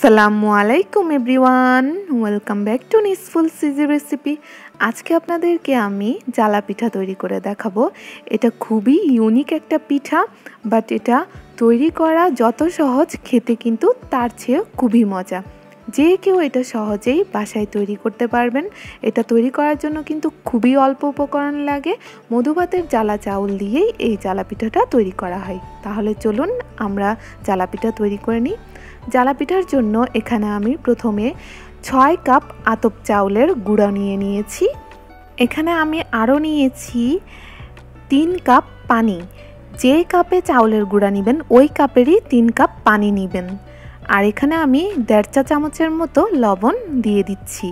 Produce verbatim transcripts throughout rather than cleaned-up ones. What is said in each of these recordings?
আসসালামু আলাইকুম everyone, welcome back to nisful CG recipe. আজকে আপনাদেরকে আমি জালা পিঠা তৈরি করে দেখাবো। এটা খুবই ইউনিক একটা পিঠা, বাট এটা তৈরি করা যত সহজ, খেতে কিন্তু তার চেয়ে খুবই মজা। যে কেউ এটা সহজেই বাসায় তৈরি করতে পারবেন। এটা তৈরি করার জন্য কিন্তু খুবই অল্প উপকরণ লাগে। মধুভাতের জ্বালা চাউল দিয়েই এই জ্বালা পিঠাটা তৈরি করা হয়। তাহলে চলুন আমরা জ্বালা পিঠা তৈরি করে নিই। জ্বালা পিঠার জন্য এখানে আমি প্রথমে ছয় কাপ আতপ চাউলের গুঁড়া নিয়ে নিয়েছি। এখানে আমি আরও নিয়েছি তিন কাপ পানি। যে কাপে চাউলের গুঁড়া নেবেন ওই কাপেরই তিন কাপ পানি নেবেন। আর এখানে আমি দেড় চা চামচের মতো লবণ দিয়ে দিচ্ছি।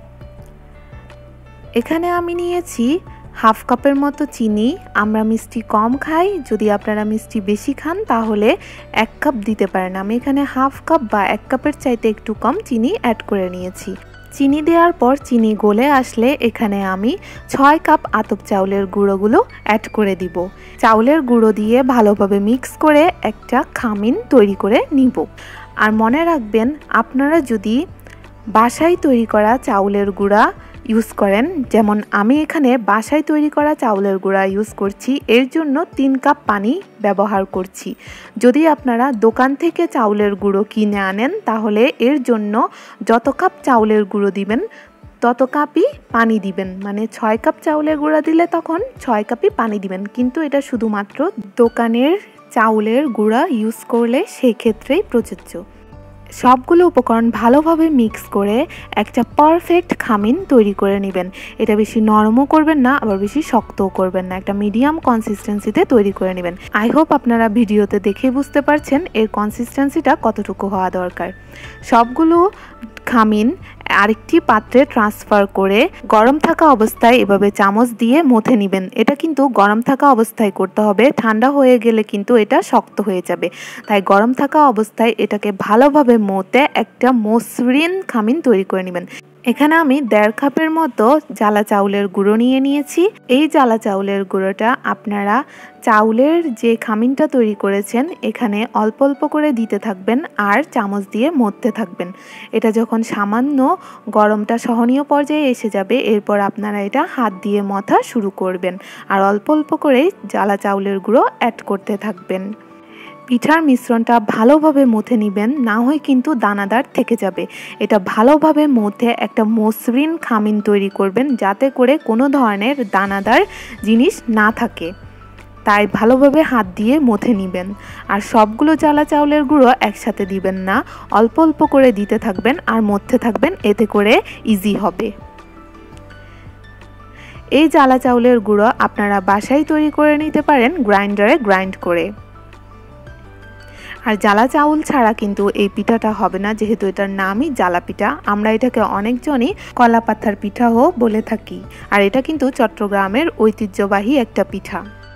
এখানে আমি নিয়েছি হাফ কাপের মতো চিনি। আমরা মিষ্টি কম খাই, যদি আপনারা মিষ্টি বেশি খান তাহলে এক কাপ দিতে পারেন। আমি এখানে হাফ কাপ বা এক কাপের চাইতে একটু কম চিনি অ্যাড করে নিয়েছি। চিনি দেওয়ার পর চিনি গলে আসলে এখানে আমি ছয় কাপ আতপ চাউলের গুঁড়োগুলো অ্যাড করে দিব। চাউলের গুঁড়ো দিয়ে ভালোভাবে মিক্স করে একটা খামিন তৈরি করে নিব। আর মনে রাখবেন, আপনারা যদি বাসায় তৈরি করা চাউলের গুঁড়া ইউজ করেন, যেমন আমি এখানে বাসায় তৈরি করা চাউলের গুঁড়া ইউজ করছি, এর জন্য তিন কাপ পানি ব্যবহার করছি। যদি আপনারা দোকান থেকে চাউলের গুঁড়ো কিনে আনেন তাহলে এর জন্য যত কাপ চাউলের গুঁড়ো দিবেন তত কাপই পানি দিবেন। মানে ছয় কাপ চাউলের গুঁড়া দিলে তখন ছয় কাপই পানি দিবেন। কিন্তু এটা শুধুমাত্র দোকানের চাউলের গুঁড়া ইউজ করলে সেই ক্ষেত্রেই প্রযোজ্য। সবগুলো উপকরণ ভালোভাবে মিক্স করে একটা পারফেক্ট খামিন তৈরি করে নেবেন। এটা বেশি নরমও করবেন না, আবার বেশি শক্তও করবেন না, একটা মিডিয়াম কনসিস্টেন্সিতে তৈরি করে নেবেন। আই হোপ আপনারা ভিডিওতে দেখে বুঝতে পারছেন এর কনসিস্টেন্সিটা কতটুকু হওয়া দরকার। সবগুলো খামিন আরেকটি পাত্রে ট্রান্সফার করে গরম থাকা অবস্থায় এভাবে চামচ দিয়ে মথে নেবেন। এটা কিন্তু গরম থাকা অবস্থায় করতে হবে, ঠান্ডা হয়ে গেলে কিন্তু এটা শক্ত হয়ে যাবে। তাই গরম থাকা অবস্থায় এটাকে ভালোভাবে মথে একটা মসৃণ খামিন তৈরি করে নেবেন। এখানে আমি দেড় কাপের মতো জ্বালা চাউলের গুঁড়ো নিয়ে নিয়েছি। এই জ্বালা চাউলের গুঁড়োটা আপনারা চাউলের যে খামিনটা তৈরি করেছেন এখানে অল্প অল্প করে দিতে থাকবেন আর চামচ দিয়ে মথতে থাকবেন। এটা যখন সামান্য গরমটা সহনীয় পর্যায়ে এসে যাবে, এরপর আপনারা এটা হাত দিয়ে মথা শুরু করবেন আর অল্প অল্প করে জ্বালা চাউলের গুঁড়ো অ্যাড করতে থাকবেন। পিঠার মিশ্রণটা ভালোভাবে মথে নেবেন, না হয় কিন্তু দানাদার থেকে যাবে। এটা ভালোভাবে মথে একটা মসৃণ খামিন তৈরি করবেন, যাতে করে কোনো ধরনের দানাদার জিনিস না থাকে। তাই ভালোভাবে হাত দিয়ে মথে নেবেন। আর সবগুলো জ্বালা চাউলের গুঁড়ো একসাথে দিবেন না, অল্প অল্প করে দিতে থাকবেন আর মথতে থাকবেন, এতে করে ইজি হবে। এই জ্বালা চাউলের গুঁড়ো আপনারা বাসায় তৈরি করে নিতে পারেন গ্রাইন্ডারে গ্রাইন্ড করে। আর জ্বালা চাউল ছাড়া কিন্তু এই পিঠাটা হবে না, যেহেতু এটার নামই জ্বালা পিঠা। আমরা এটাকে অনেকজনই কলা পাতার পিঠাও বলে থাকি। আর এটা কিন্তু চট্টগ্রামের ঐতিহ্যবাহী একটা পিঠা।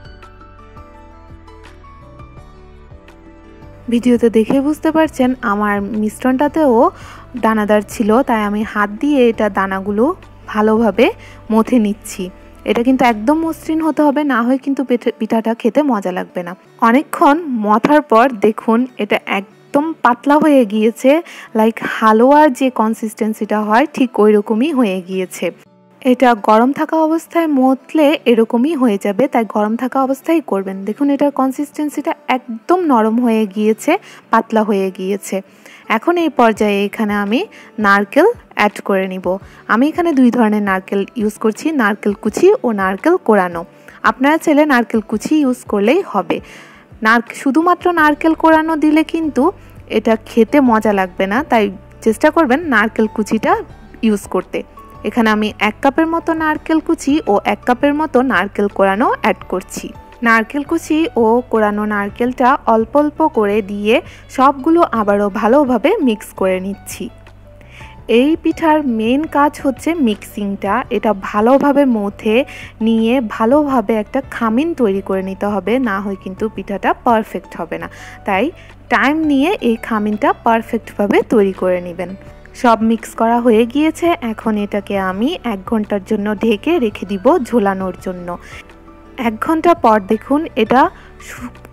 ভিডিওতে দেখে বুঝতে পারছেন আমার মিশ্রণটাতেও দানাদার ছিল, তাই আমি হাত দিয়ে এটা দানাগুলো ভালোভাবে মথে নিচ্ছি। এটা কিন্তু একদম মসৃণ হতে হবে, না হয় কিন্তু পিঠাটা খেতে মজা লাগবে না। অনেকক্ষণ মথার পর দেখুন এটা একদম পাতলা হয়ে গিয়েছে, লাইক হালুয়ার যে কনসিস্টেন্সিটা হয় ঠিক ওই রকমই হয়ে গিয়েছে। এটা গরম থাকা অবস্থায় মথলে এরকমই হয়ে যাবে, তাই গরম থাকা অবস্থায় করবেন। দেখুন এটার কনসিস্টেন্সিটা একদম নরম হয়ে গিয়েছে, পাতলা হয়ে গিয়েছে। এখন এই পর্যায়ে এখানে আমি নারকেল অ্যাড করে নিব। আমি এখানে দুই ধরনের নারকেল ইউজ করছি, নারকেল কুচি ও নারকেল কোড়ানো। আপনারা চাইলে নারকেল কুচি ইউজ করলেই হবে। নার শুধুমাত্র নারকেল কোড়ানো দিলে কিন্তু এটা খেতে মজা লাগবে না, তাই চেষ্টা করবেন নারকেল কুচিটা ইউজ করতে। এখানে আমি এক কাপের মতো নারকেল কুচি ও এক কাপের মতো নারকেল কোড়ানো অ্যাড করছি। নারকেল কুচি ও কোড়ানো নারকেলটা অল্প অল্প করে দিয়ে সবগুলো আবারও ভালোভাবে মিক্স করে নিচ্ছি। এই পিঠার মেন কাজ হচ্ছে মিক্সিংটা। এটা ভালোভাবে মথে নিয়ে ভালোভাবে একটা খামিন তৈরি করে নিতে হবে, না হয় কিন্তু পিঠাটা পারফেক্ট হবে না। তাই টাইম নিয়ে এই খামিনটা পারফেক্টভাবে তৈরি করে নেবেন। সব মিক্স করা হয়ে গিয়েছে। এখন এটাকে আমি এক ঘন্টার জন্য ঢেকে রেখে দিব ঝোলানোর জন্য। এক ঘন্টা পর দেখুন এটা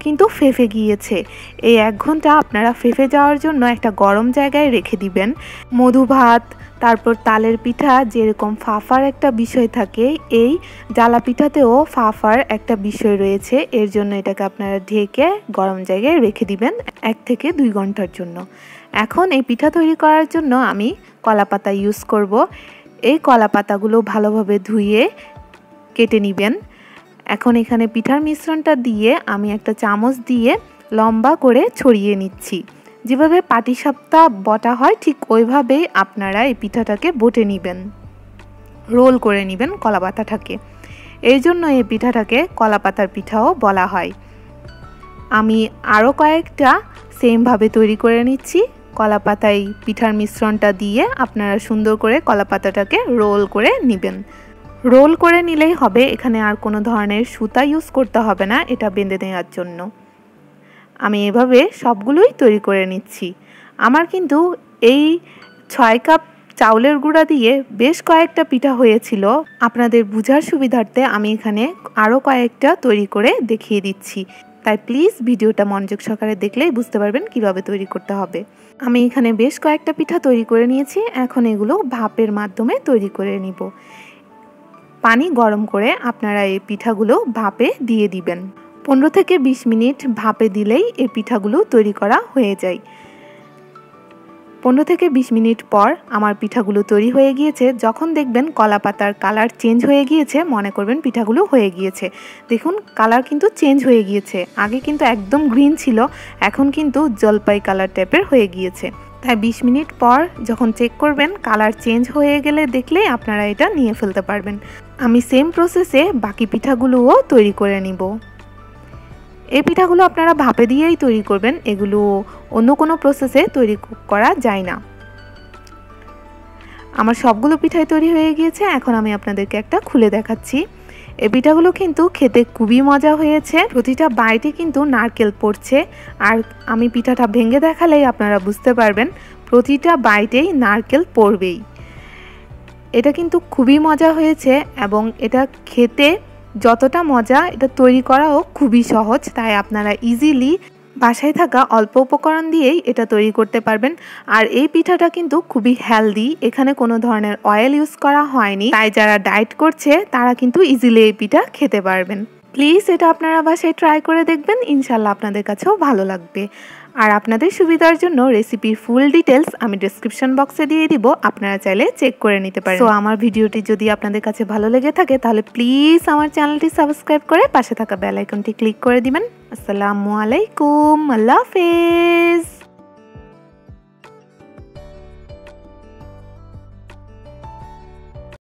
কিন্তু ফেফে গিয়েছে। এই এক ঘন্টা আপনারা ফেফে যাওয়ার জন্য একটা গরম জায়গায় রেখে দিবেন। মধু ভাত, তারপর তালের পিঠা যেরকম ফাফার একটা বিষয় থাকে, এই জ্বালা পিঠাতেও ফাফার একটা বিষয় রয়েছে। এর জন্য এটাকে আপনারা ঢেকে গরম জায়গায় রেখে দিবেন এক থেকে দুই ঘন্টার জন্য। এখন এই পিঠা তৈরি করার জন্য আমি কলা পাতা ইউজ করব। এই কলা পাতাগুলো ভালোভাবে ধুয়ে কেটে নেবেন। এখন এখানে পিঠার মিশ্রণটা দিয়ে আমি একটা চামচ দিয়ে লম্বা করে ছড়িয়ে নিচ্ছি। যেভাবে পাটিসাপটা বটা হয় ঠিক ওইভাবেই আপনারা এই পিঠাটাকে বটে নেবেন, রোল করে নেবেন কলা পাতাটাকে। এই জন্য এই পিঠাটাকে কলা পাতার পিঠাও বলা হয়। আমি আরও কয়েকটা সেমভাবে তৈরি করে নিচ্ছি। কলা পাতায় পিঠার মিশ্রণটা দিয়ে আপনারা সুন্দর করে কলা পাতাটাকে রোল করে নেবেন। রোল করে নিলেই হবে, এখানে আর কোনো ধরনের সুতা ইউজ করতে হবে না এটা বেঁধে নেওয়ার জন্য। আমি এভাবে সবগুলোই তৈরি করে নিচ্ছি। আমার কিন্তু এই ছয় কাপ চাউলের গুঁড়া দিয়ে বেশ কয়েকটা পিঠা হয়েছিল। আপনাদের বোঝার সুবিধার্থে আমি এখানে আরও কয়েকটা তৈরি করে দেখিয়ে দিচ্ছি, তাই প্লিজ ভিডিওটা মনোযোগ সহকারে দেখলেই বুঝতে পারবেন কিভাবে তৈরি করতে হবে। আমি এখানে বেশ কয়েকটা পিঠা তৈরি করে নিয়েছি। এখন এগুলো ভাপের মাধ্যমে তৈরি করে নিব। পানি গরম করে আপনারা এই পিঠাগুলো ভাপে দিয়ে দিবেন। পনেরো থেকে বিশ মিনিট ভাপে দিলেই এই পিঠাগুলো তৈরি করা হয়ে যায়। পনেরো থেকে বিশ মিনিট পর আমার পিঠাগুলো তৈরি হয়ে গিয়েছে। যখন দেখবেন কলা পাতার কালার চেঞ্জ হয়ে গিয়েছে, মনে করবেন পিঠাগুলো হয়ে গিয়েছে। দেখুন কালার কিন্তু চেঞ্জ হয়ে গিয়েছে। আগে কিন্তু একদম গ্রিন ছিল, এখন কিন্তু জলপাই কালার টাইপের হয়ে গিয়েছে। তাই বিশ মিনিট পর যখন চেক করবেন কালার চেঞ্জ হয়ে গেলে দেখলেই আপনারা এটা নিয়ে ফেলতে পারবেন। আমি সেম প্রসেসে বাকি পিঠাগুলোও তৈরি করে নিব। এই পিঠাগুলো আপনারা ভাপে দিয়েই তৈরি করবেন, এগুলো অন্য কোনো প্রসেসে তৈরি করা যায় না। আমার সবগুলো পিঠাই তৈরি হয়ে গিয়েছে। এখন আমি আপনাদেরকে একটা খুলে দেখাচ্ছি। এই পিঠাগুলো কিন্তু খেতে খুবই মজা হয়েছে। প্রতিটা বাইটে কিন্তু নারকেল পড়ছে, আর আমি পিঠাটা ভেঙে দেখালেই আপনারা বুঝতে পারবেন প্রতিটা বাইটেই নারকেল পড়বেই। এটা কিন্তু খুবই মজা হয়েছে এবং এটা খেতে যতটা মজা, এটা তৈরি করাও খুবই সহজ। তাই আপনারা ইজিলি বাসায় থাকা অল্প উপকরণ দিয়েই এটা তৈরি করতে পারবেন। আর এই পিঠাটা কিন্তু খুবই হেলদি, এখানে কোনো ধরনের অয়েল ইউজ করা হয়নি। তাই যারা ডায়েট করছে তারা কিন্তু ইজিলি এই পিঠা খেতে পারবেন। প্লিজ এটা আপনারা বাসায় ট্রাই করে দেখবেন, ইনশাল্লাহ আপনাদের কাছেও ভালো লাগবে। আর আপনাদের সুবিধার জন্য রেসিপির ফুল ডিটেলস আমি ডেসক্রিপশন বক্সে দিয়ে দিব, আপনারা চাইলে চেক করে নিতে পারেন। তো আমার ভিডিওটি যদি আপনাদের কাছে ভালো লেগে থাকে তাহলে প্লিজ আমার চ্যানেলটি সাবস্ক্রাইব করে পাশে থাকা বেল আইকনটি ক্লিক করে দিবেন। আসসালামু আলাইকুম, আল্লাহ হাফেজ।